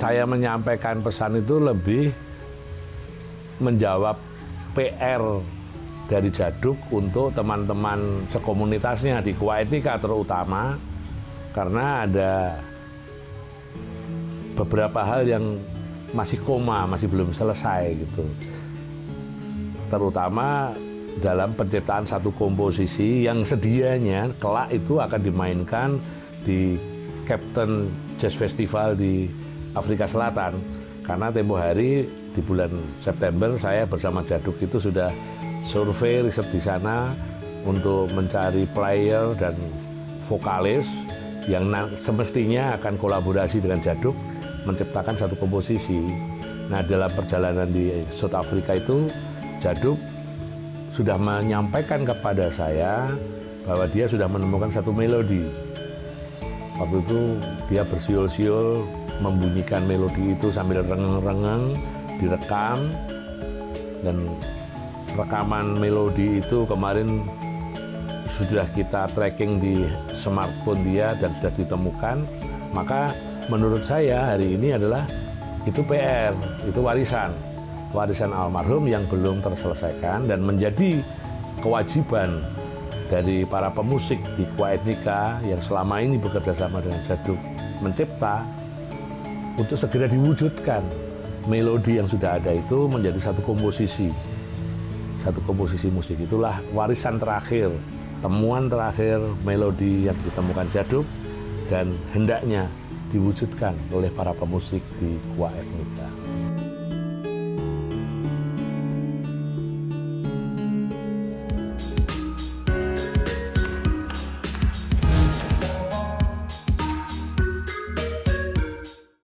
saya menyampaikan pesan itu lebih menjawab PR dari Djaduk untuk teman-teman sekomunitasnya di Kwa Etnika terutama, karena ada beberapa hal yang masih koma, masih belum selesai gitu. Terutama dalam penciptaan satu komposisi yang sedianya kelak itu akan dimainkan di Captain Jazz Festival di Afrika Selatan. Karena tempo hari di bulan September saya bersama Djaduk itu sudah survei riset di sana untuk mencari player dan vokalis yang semestinya akan kolaborasi dengan Djaduk menciptakan satu komposisi. Nah, dalam perjalanan di South Africa itu Djaduk sudah menyampaikan kepada saya bahwa dia sudah menemukan satu melodi. Waktu itu dia bersiul-siul membunyikan melodi itu sambil rengeng-rengeng, direkam, dan rekaman melodi itu kemarin sudah kita tracking di smartphone dia dan sudah ditemukan. Maka menurut saya hari ini adalah itu PR, itu warisan almarhum yang belum terselesaikan dan menjadi kewajiban dari para pemusik di Kwa Etnika yang selama ini bekerja sama dengan Djaduk mencipta untuk segera diwujudkan melodi yang sudah ada itu menjadi satu komposisi musik. Itulah warisan terakhir, temuan terakhir melodi yang ditemukan Djaduk dan hendaknya diwujudkan oleh para pemusik di Kwa Etnika.